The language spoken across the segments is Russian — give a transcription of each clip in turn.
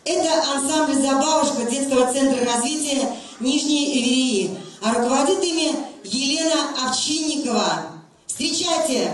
Это ансамбль «Забавушка» детского центра развития Нижней Эверии, а руководит ими Елена Овчинникова. Встречайте!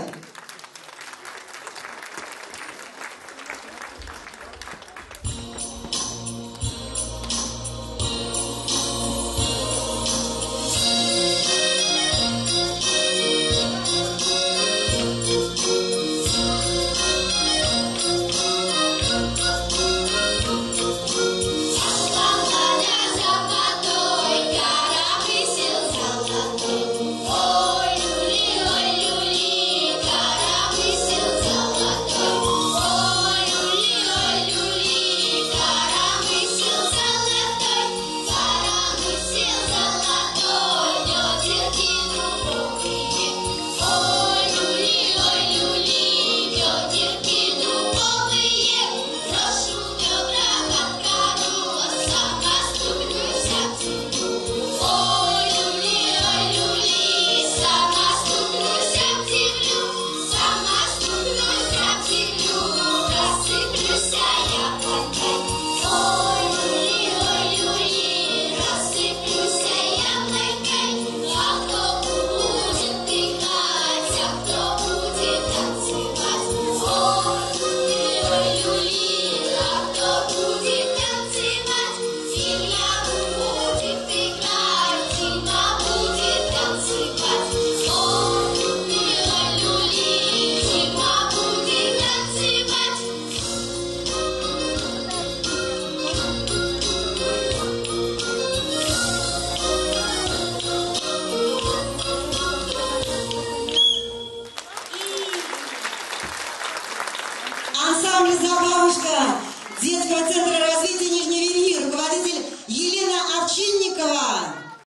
Ансамбль «Забавушка» детского центра развития Нижней Эверии, руководитель Елена Овчинникова.